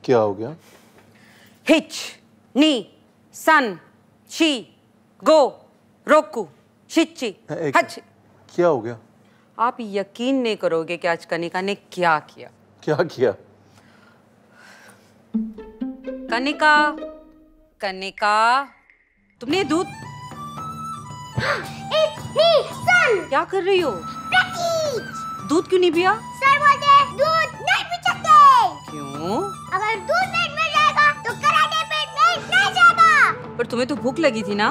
क्या हो गया? हिच, नी, सन, शी, गो, रोकू, शिच्ची, हच। क्या हो गया? आप यकीन नहीं करोगे कि आज कनिका ने क्या किया। क्या किया? कनिका, कनिका, तुमने ये दूध क्या कर रही हो? दूध क्यों नहीं पिया? सर बोलते हैं दूध नहीं पी सकते। क्यों? अगर दूध पेट में जाएगा तो कराटे पेट में नहीं जाएगा। पर तुम्हें तो भूख लगी थी ना?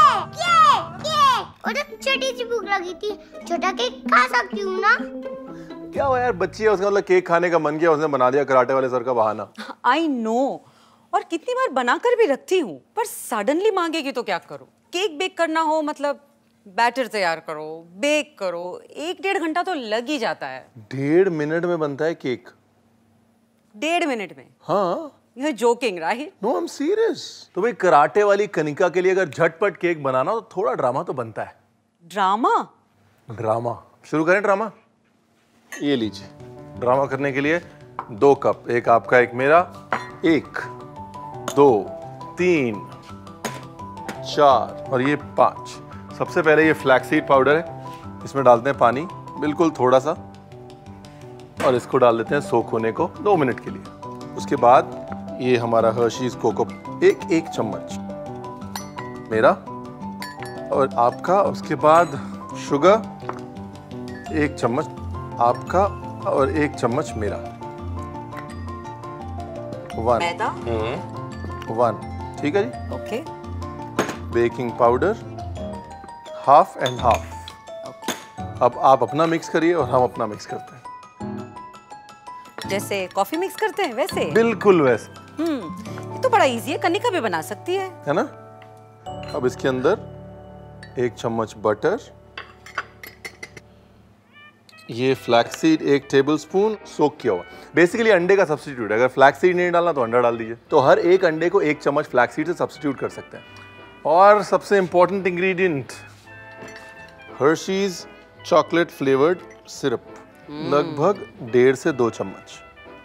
और तो छोटी सी भूख लगी थी, छोटा केक खा सकती हूँ ना? क्या हुआ यार, बच्ची है, उसका मतलब केक खाने का मन किया, उसने बना दिया कराटे वाले सर का बहाना। आई नो, और कितनी बार बनाकर भी रखती हूँ, पर सडनली मांगेगी तो क्या करूँ? केक बेक करना हो मतलब बैटर तैयार करो, बेक करो, 1-1.5 घंटा तो लग ही जाता है। 1.5 मिनट में बनता है केक? 1.5 मिनट में? हाँ। You're joking, right? No, I'm serious. तो भाई कराटे वाली कनिका के लिए अगर झटपट केक बनाना हो तो थोड़ा ड्रामा तो बनता है। ड्रामा? ड्रामा शुरू करें? ड्रामा ये लीजिए। ड्रामा करने के लिए 2 कप, एक आपका एक मेरा, 1 2 3 4 और ये 5। सबसे पहले ये फ्लैक्सीड पाउडर है, इसमें डालते हैं पानी बिल्कुल थोड़ा सा और इसको डाल देते हैं सोक होने को 2 मिनट के लिए। उसके बाद ये हमारा हर्शीज कोको, एक चम्मच मेरा और आपका। उसके बाद शुगर 1 चम्मच आपका और 1 चम्मच मेरा। 1 ठीक है जी। ओके। Baking powder 1/2 and 1/2। अब आप अपना मिक्स करिए और हम अपना मिक्स करते हैं। जैसे कॉफी मिक्स करते हैं वैसे? बिल्कुल वैसे। ये तो बड़ा इजी है, कनिका भी बना सकती है ना? अब इसके अंदर 1 चम्मच बटर, ये फ्लैक्सीड 1 टेबलस्पून सोक किया हुआ। बेसिकली अंडे का सब्स्टिट्यूट है, अगर फ्लैक्सीड नहीं डालना तो अंडा डाल दीजिए। तो हर एक अंडे को 1 चम्मच फ्लैक्सीड से सब्स्टिट्यूट कर सकते हैं। और सबसे important ingredient Hershey's chocolate flavoured syrup, लगभग 1.5 से 2 चम्मच।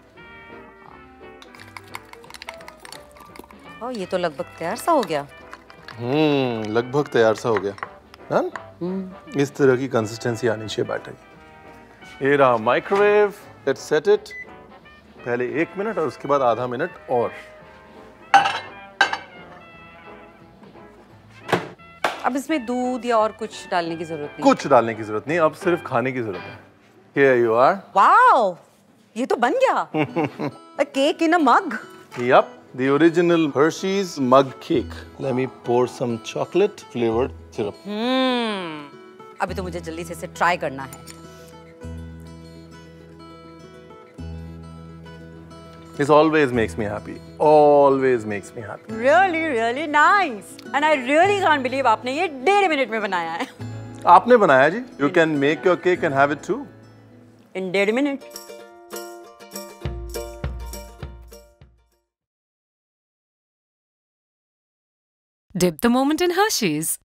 ये तो लगभग तैयार सा हो गया। लगभग तैयार सा हो गया है। इस तरह की कंसिस्टेंसी आनी चाहिए बैटर की। ये रहा माइक्रोवेव, लेट्स सेट इट। पहले 1 मिनट और उसके बाद आधा मिनट और। अब इसमें दूध या और कुछ डालने की जरूरत नहीं? कुछ डालने की जरूरत नहीं, अब सिर्फ खाने की जरूरत है। Here you are. वाओ, ये तो बन गया। A cake in a mug. Yup, the original Hershey's mug cake. Let me pour some chocolate flavored syrup. अभी तो मुझे जल्दी से इसे ट्राई करना है। This always makes me happy. Always makes me happy. Really, really nice. And I really can't believe आपने ये 1.5 मिनट में बनाया है। आपने बनाया जी? You can make your cake and have it too. In 1.5 minute. Dip the moment in Hershey's.